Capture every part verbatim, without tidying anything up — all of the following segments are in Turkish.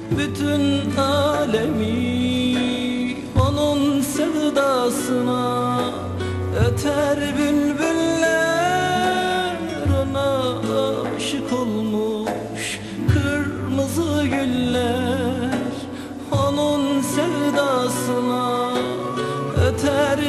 Bütün alemi onun sevdasına öter, bülbüller ona aşık olmuş. Kırmızı güller onun sevdasına öter,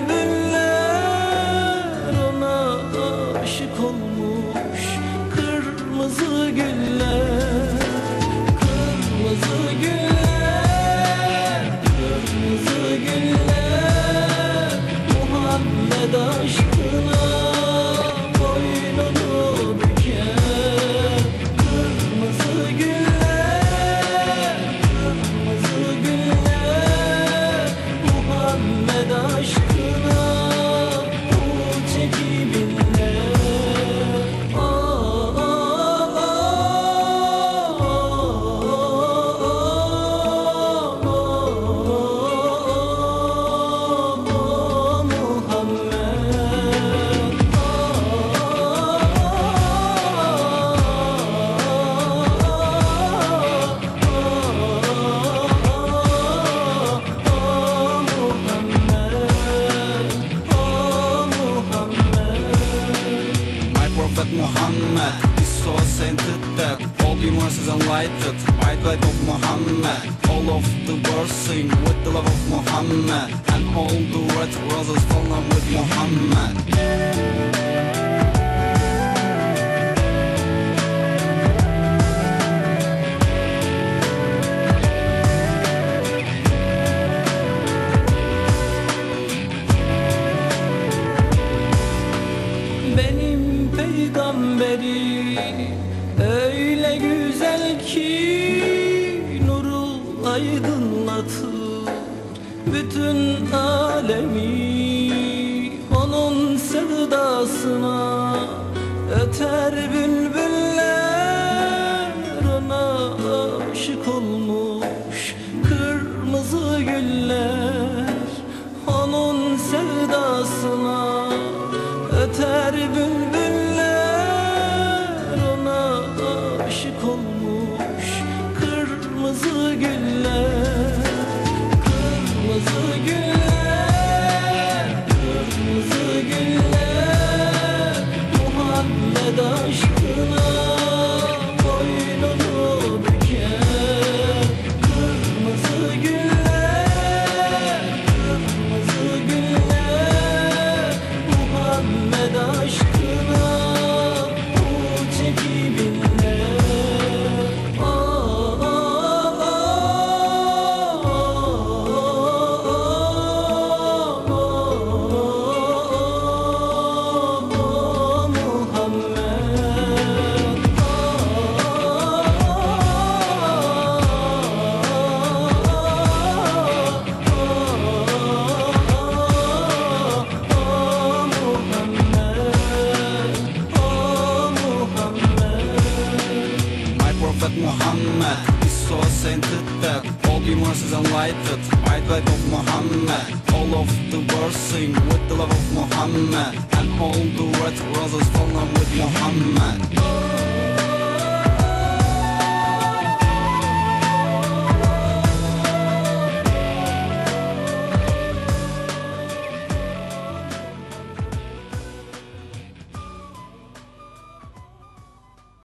bülbüller ona aşık olmuş. Kırmızı güller, kırmızı güller, kırmızı güller Muhammed aşkına boynunu büker. Kırmızı güller, kırmızı güller Muhammed aşkına bu çekip inler. Aa, aa, aa, Muhammad is so sainted that all the universe is enlightened by the light of Muhammad. All of the world sing with the love of Muhammad, and all the red roses fall in love with Muhammad. benim peygamberi öyle güzel ki nuru aydınlatır bütün alemi. Onun sevdasına öter, bülbüller ona aşık olmuş. Kırmızı güller onun sevdasına öter, bülbüller ona aşık olmuş. Kırmızı güller, kırmızı güller, kırmızı güller Muhammed aşkına boynunu büker. Kırmızı güller, kırmızı güller Muhammed aşkına bu çekip inler. Aa, aa, aa, Muhammad is so sainted that all the universe is enlightened by the light of Muhammad. All of the world sing with the love of Muhammad, and all the red roses fall in love with Muhammad.